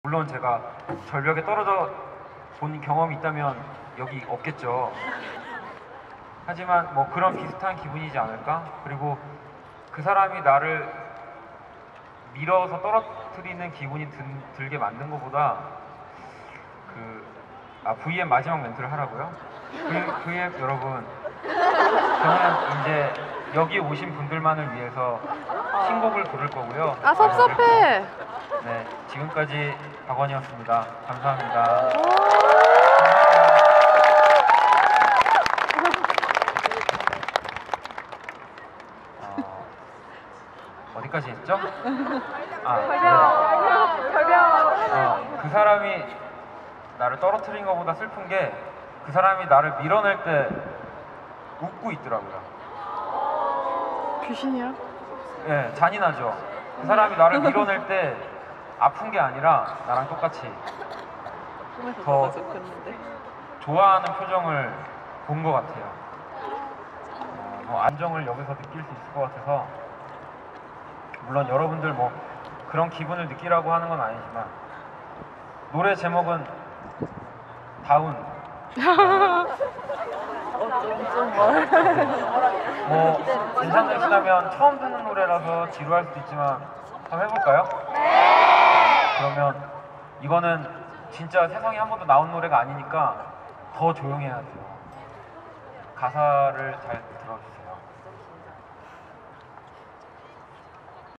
물론 제가 절벽에 떨어져 본 경험이 있다면 여기 없겠죠. 하지만 뭐 그런 비슷한 기분이지 않을까? 그리고 그 사람이 나를 밀어서 떨어뜨리는 기분이 들게 만든 것보다 VM 마지막 멘트를 하라고요? VM 여러분, 저는 이제 여기 오신 분들만을 위해서 신곡을 부를 거고요. 아, 섭섭해. 네, 지금까지 박원이었습니다. 감사합니다. 어디까지 했죠? 그 사람이 나를 떨어뜨린 것보다 슬픈 게 그 사람이 나를 밀어낼 때 웃고 있더라고요. 귀신이야? 네, 잔인하죠. 그 사람이 나를 밀어낼 때 아픈 게 아니라 나랑 똑같이 더 좋아하는 표정을 본 것 같아요. 뭐 안정을 여기서 느낄 수 있을 것 같아서, 물론 여러분들 뭐 그런 기분을 느끼라고 하는 건 아니지만, 노래 제목은 다운. 뭐 괜찮으시다면 처음 듣는 노래라서 지루할 수도 있지만 한번 해볼까요? 그러면 이거는 진짜 세상에 한 번도 나온 노래가 아니니까 더 조용해야 돼요. 가사를 잘 들어주세요.